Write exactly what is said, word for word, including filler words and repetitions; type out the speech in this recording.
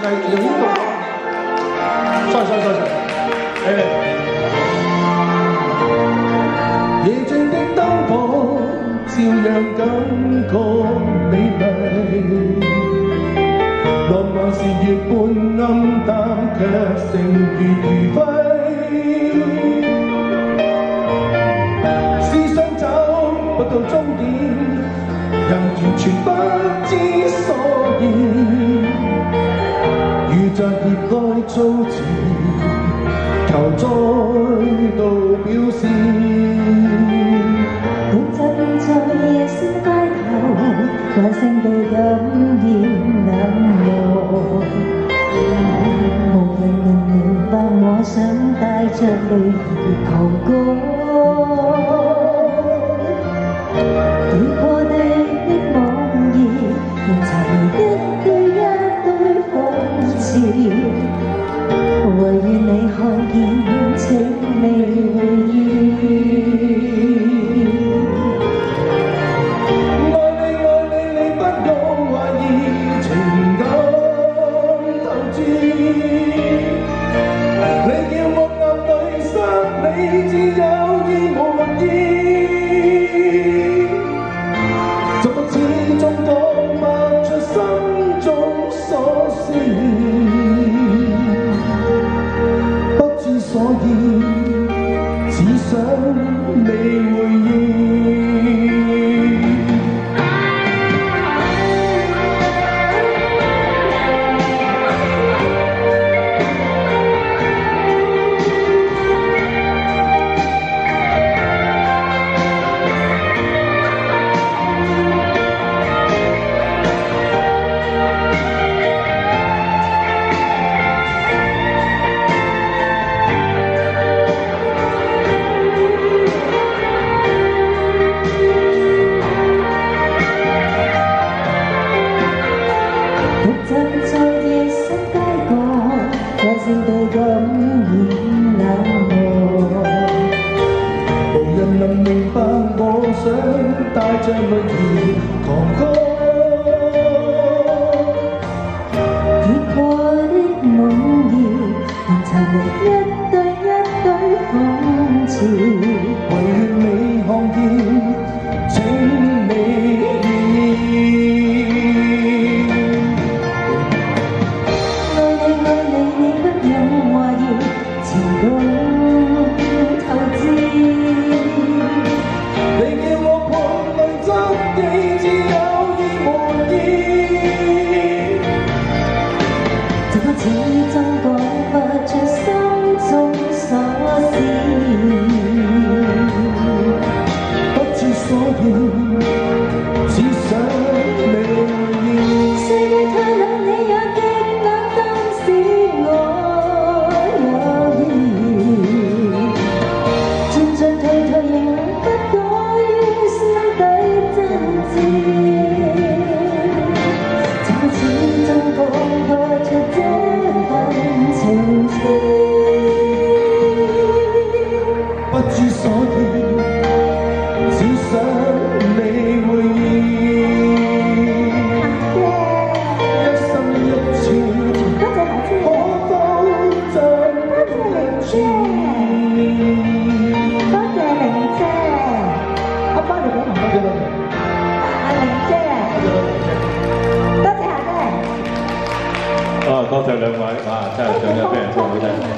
係由呢度。sorry sorry sorry， 嚟嚟。夜靜的燈火，照樣感覺美麗。浪漫是月半暗淡，卻成如餘暉。思想找不到終點，人完全不知所以。遇着熱愛造詞，求再度表示。獨站在夜深街頭，慣性地感染冷漠。無人能明白我想帶着淚兒狂歌。已破地的網頁，仍殘一堆一堆諷刺。唯願你看見，請你回憶。帶着淚兒狂歌，跌破的夢兒，仍殘留一堆一堆諷刺。唯願你看見，請你愛你愛你，你不用懷疑，情共透支。始終講不出心中所思，不知所以，只想你回應。世界太冷，你也極冷，當時我有意，進進退退仍不改於心底真摯，怎始終講不出這情詞，不知所以，只想你回應。一生一次，可否真一次？多謝玲姐，我幫你俾埋多謝阿玲姐，多謝阿姐。啊，多謝兩位，哇！真係唱得非常之好聽。